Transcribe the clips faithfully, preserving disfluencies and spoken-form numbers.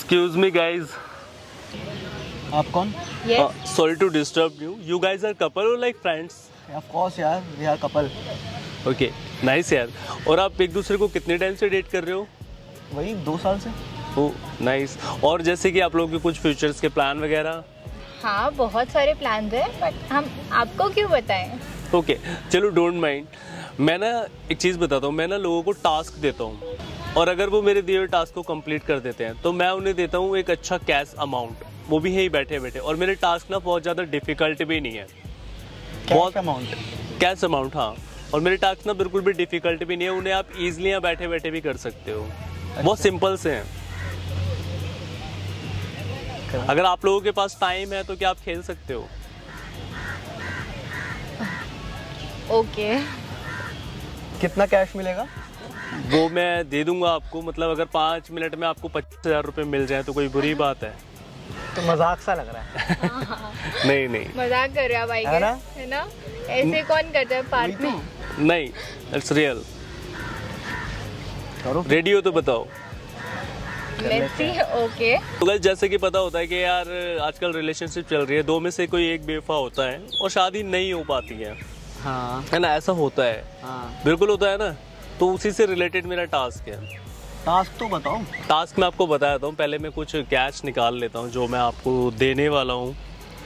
Excuse me, guys. आप कौन? Yes. Uh, sorry to disturb you. You guys are couple or like friends? Of course यार, we are couple. Okay, nice यार. और आप एक दूसरे को कितने टाइम से डेट कर रहे हो? वही दो साल से. Oh, nice. और जैसे कि आप लोगों के कुछ फ्यूचर्स के प्लान वगैरह? हाँ, बहुत सारे प्लान हैं, बट हम आपको क्यों बताएं? ओके okay, चलो डोंट माइंड. मैं ना एक चीज़ बताता हूँ. मैं ना लोगों को टास्क देता हूँ और अगर वो मेरे दिए हुए टास्क को कंप्लीट कर देते हैं तो मैं उन्हें देता हूँ एक अच्छा कैश अमाउंट, वो भी यही बैठे बैठे. और मेरे टास्क ना बहुत ज़्यादा डिफिकल्ट भी नहीं है. बहुत अमाउंट? कैश अमाउंट, हाँ. और मेरे टास्क ना बिल्कुल भी डिफिकल्ट भी नहीं है, उन्हें आप इजीली यहाँ बैठे बैठे भी कर सकते हो. अच्छा. बहुत सिंपल से हैं. अगर आप लोगों के पास टाइम है तो क्या आप खेल सकते हो? Okay okay. कितना कैश मिलेगा? वो मैं दे दूंगा आपको. मतलब अगर पाँच मिनट में आपको पच्चीस हजार रुपये मिल जाए तो कोई बुरी बात है? तो मजाक सा लग रहा है. नहीं नहीं, मजाक कर रहे हो भाई, है ना? है ना? ऐसे कौन करता है पार्क में? नहीं, इट्स रियल. रेडी हो तो बताओ. Let's see. ओके. तो गाइस, जैसे कि पता होता है कि यार आजकल रिलेशनशिप चल रही है, दो में से कोई एक बेवफा होता है और शादी नहीं हो पाती है. हाँ. है ना? ऐसा होता है. हाँ. बिल्कुल होता है ना. तो उसी से रिलेटेड मेरा टास्क है. टास्क तो बताओ. टास्क मैं आपको बताता हूँ. पहले मैं कुछ कैश निकाल लेता हूँ जो मैं आपको देने वाला हूँ.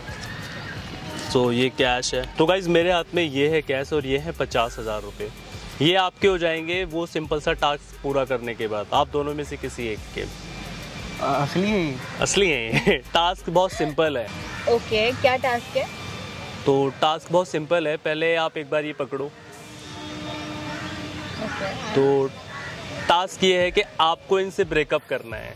तो ये कैश है. तो गाइज मेरे हाथ में ये है कैश और ये है पचास हजार रुपये. ये आपके हो जाएंगे वो सिंपल सा टास्क पूरा करने के बाद. आप दोनों में से किसी एक के. असली है? असली है. टास्क बहुत सिंपल है. ओके, क्या टास्क है? तो टास्क बहुत सिंपल है. पहले आप एक बार ये पकड़ो. okay. तो टास्क ये है कि आपको इनसे ब्रेकअप करना है.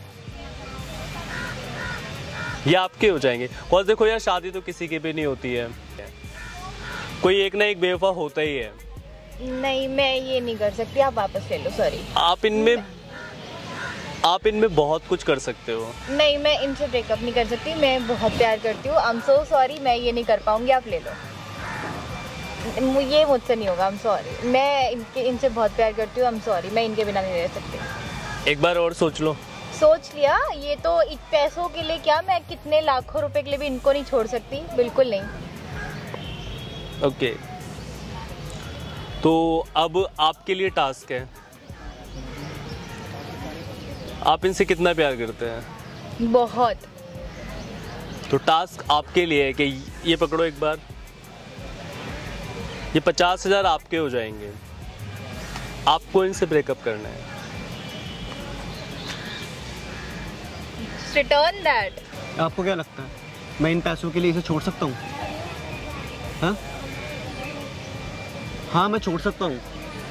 ये आपके हो जाएंगे. और देखो यार, शादी तो किसी की भी नहीं होती है, कोई एक ना एक बेवफा होता ही है. नहीं, मैं ये नहीं कर सकती. आप वापस ले लो. सॉरी. आप इनमें आप इनमें बहुत कुछ कर सकते हो. नहीं, मैं इनसे ब्रेकअप नहीं कर सकती. मैं बहुत प्यार करती हूँ. आई एम सो सॉरी, मैं ये नहीं कर पाऊंगी. आप ले लो. ये मुझसे नहीं होगा. I am sorry. मैं इनके इनसे बहुत प्यार करती हूँ. आई एम सॉरी, मैं इनके बिना नहीं रह सकती. एक बार और सोच लो. सोच लिया. ये तो इत पैसों के लिए क्या, मैं कितने लाखों रुपए के लिए भी इनको नहीं छोड़ सकती. बिल्कुल नहीं. Okay okay. तो अब आपके लिए टास्क है. आप इनसे कितना प्यार करते हैं? बहुत. तो टास्क आपके लिए है कि ये पकड़ो एक बार. ये पचास हजार आपके हो जाएंगे. आपको इनसे ब्रेकअप करना है. Return that. आपको क्या लगता है मैं इन पैसों के लिए इसे छोड़ सकता हूँ? हाँ हाँ मैं छोड़ सकता हूँ.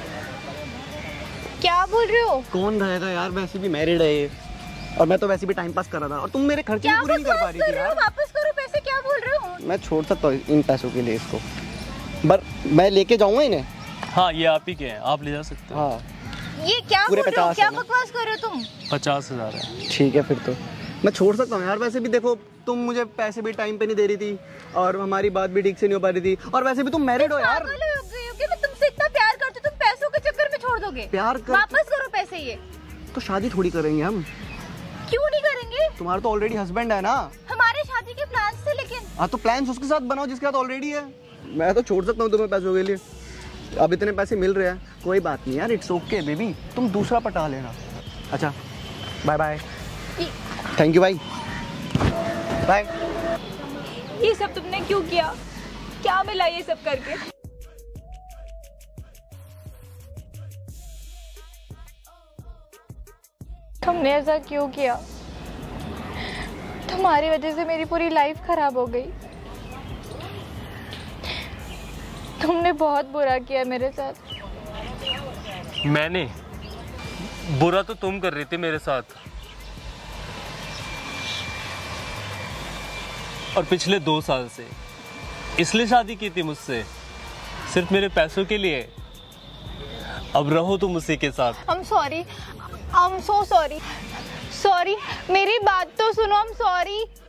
क्या बोल रहे हो? कौन रहेगा यार, वैसे भी मैरिड है ये और मैं तो वैसे भी टाइम पास कर रहा था और तुम मेरे खर्चे भी पूरे नहीं कर पा रही थी यार. वापस करो पैसे. क्या बोल रहे हो? मैं छोड़ सकता हूँ इन पैसों के लिए इसको, पर मैं लेके जाऊंगा इन्हें. हाँ, ये आप ही के हैं, आप ले जा सकते हो. हाँ. ये क्या बोल रहे हो? क्या बकवास कर रहे हो तुम? पचास हजार है. ठीक है, फिर तो मैं छोड़ सकता हूँ यार. वैसे भी देखो, तुम मुझे पैसे भी टाइम पे नहीं दे रही थी और हमारी बात भी ठीक से नहीं हो पा रही थी. और वैसे भी तुम मैरिड हो यार. मैं तुमसे इतना प्यार करती हूँ, तुम पैसों के चक्कर में छोड़ दोगे? प्यार कर... वापस करो पैसे. ये तो शादी थोड़ी करेंगे हम. क्यों नहीं करेंगे? तुम्हारा तो ऑलरेडी हस्बैंड है ना. हमारे शादी के प्लान थे. लेकिन हाँ, तो प्लान उसके साथ बनाओ जिसके साथ ऑलरेडी है. मैं तो छोड़ सकता हूँ तुम्हें पैसों के लिए. अब इतने पैसे मिल रहे हैं, कोई बात नहीं यार. इट्स ओके बेबी, तुम दूसरा पटा लेना. अच्छा, बाय बाय. थैंक यू भाई. बाय. ये सब तुमने क्यों किया? क्या मिला ये सब करके? तुमने ऐसा क्यों किया? तुम्हारी वजह से मेरी पूरी लाइफ खराब हो गई. तुमने बहुत बुरा किया मेरे साथ. मैंने बुरा तो तुम कर रही थी मेरे साथ. और पिछले दो साल से इसलिए शादी की थी मुझसे, सिर्फ मेरे पैसों के लिए. अब रहो तुम उसी के साथ. I'm sorry, I'm so sorry. Sorry, मेरी बात तो सुनो. I'm sorry.